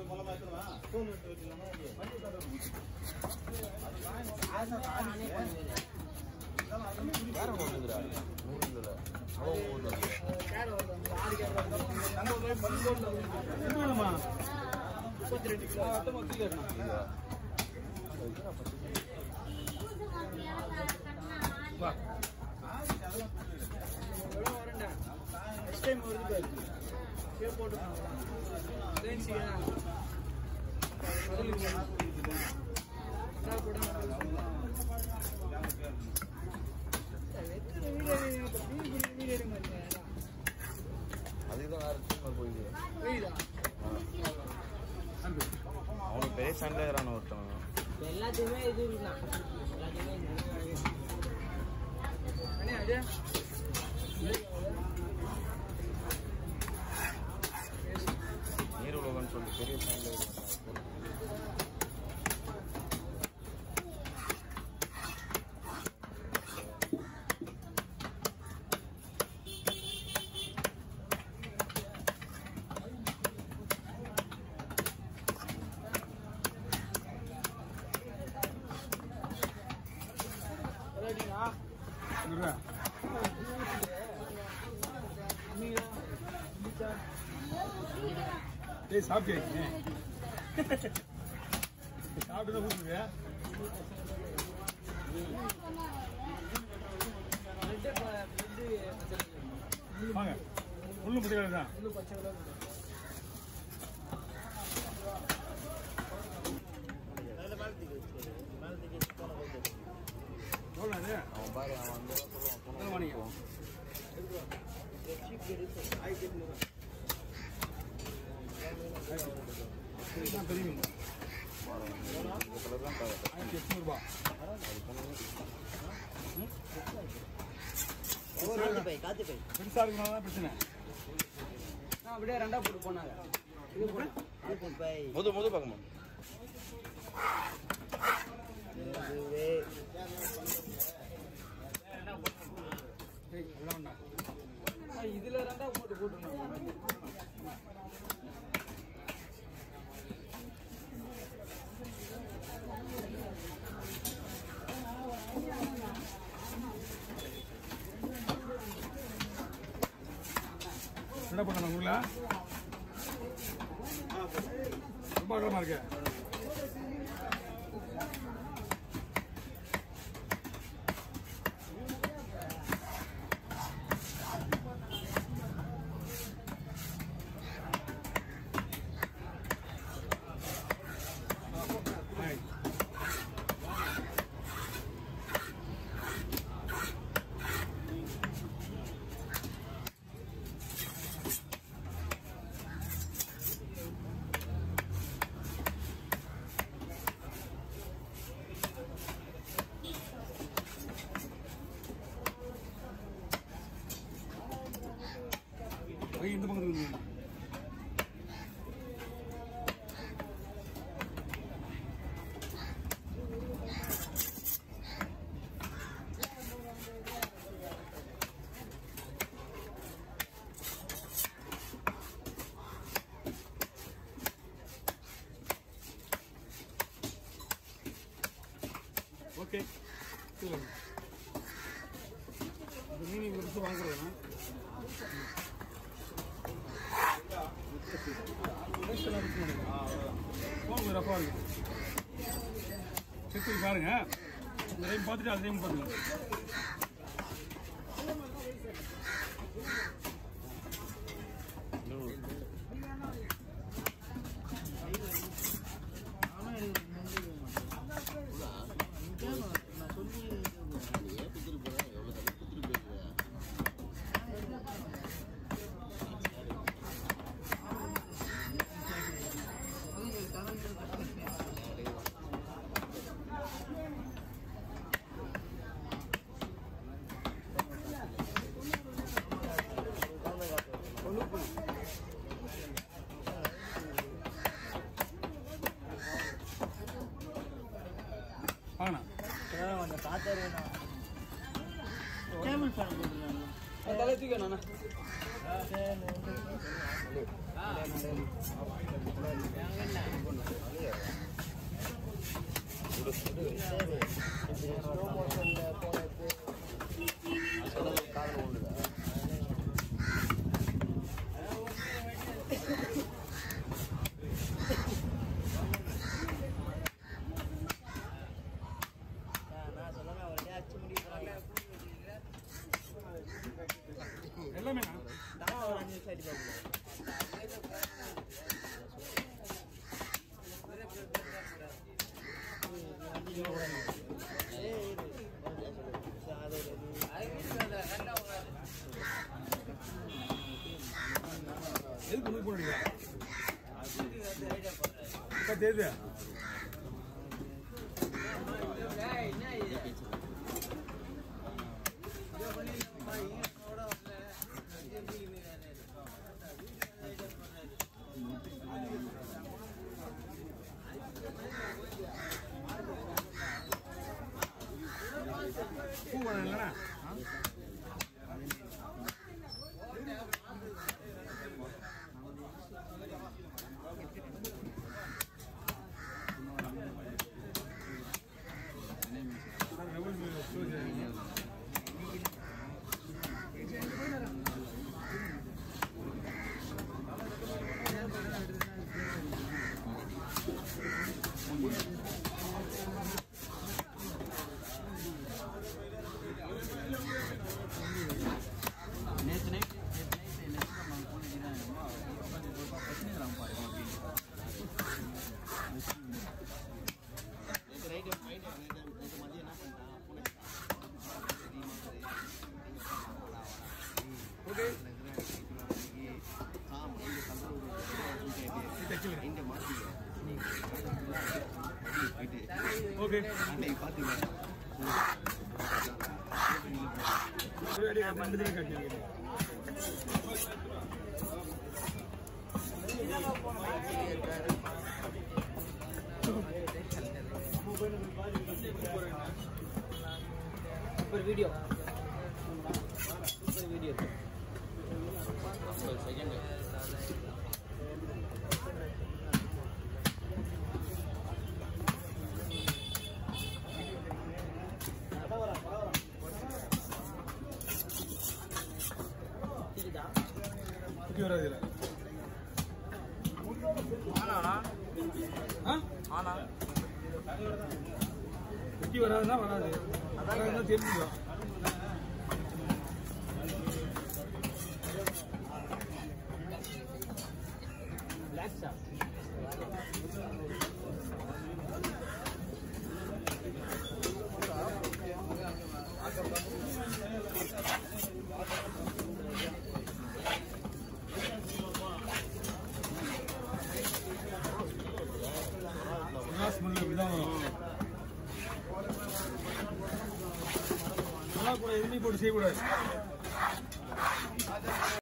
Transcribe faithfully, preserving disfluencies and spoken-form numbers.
அவனுக்கு பெரிய சண்டை ஒருத்தவங்க எல்லாத்தையுமே இது இருக்குண்ணா நீர் உலகம்னு சொல்லிட்டு பெரிய சண்டை சாப்பிட்டு சாப்பிட்டு தான் கொடுத்துருங்க வாங்க முள்ளு பச்சை கலர் தான் அவன் பாரு அவன் வந்து சொல்லுவான் தெரியும் ஆயிரத்தி எட்நூறு ரூபா பெருசா இருக்கனால பிரச்சனை அப்படியே ரெண்டா போட்டு போனாங்க முது முது பார்க்கமா இதுல ரெண்டா போட்டு போட்டுருந்தாங்க என்ன பண்ண உங்களா ரொம்ப அகலமா இருக்கு இந்த பக்கத்துல ஓகே மீன் இங்க வாங்குறதுனா ரஃபா இருக்கு செக் பண்ணி பாருங்க இந்த டைம் பார்த்துட்டு அது டைம் பாருங்க கொஞ்சம் பார்த்தாரு கேபிள் ஃபேன் போட்டுருக்காங்க தலை தூக்கணும் தெரியுது பூ வேணும்னா ஓகே அன்னைக்கு பாத்தீங்க ரெடி மண்டே கட்டிங்க super video super video second வராது குட்டி வராதுன்னா வராது அதான் தெரிஞ்சுக்கலாம் கூட எதுவுமே போட்டு செய்யக்கூடாது.